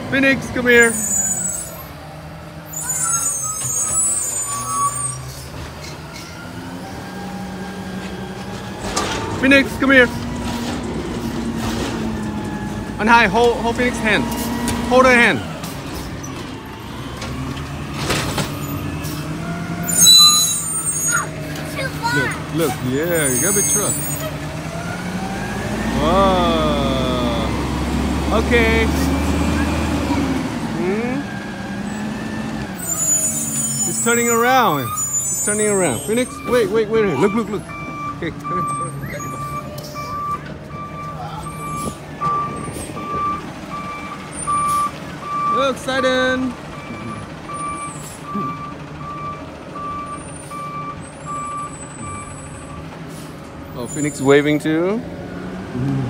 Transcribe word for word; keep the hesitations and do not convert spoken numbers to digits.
Phoenix, come here. Phoenix, come here. And hi, hold, hold Phoenix hand. Hold her hand. Look, look, yeah, you gotta be trust. Whoa. Okay. Hmm? He's turning around. He's turning around. Phoenix, wait, wait, wait. Look, look, look. Okay, come here. Look, Xydon. Oh, Phoenix waving too.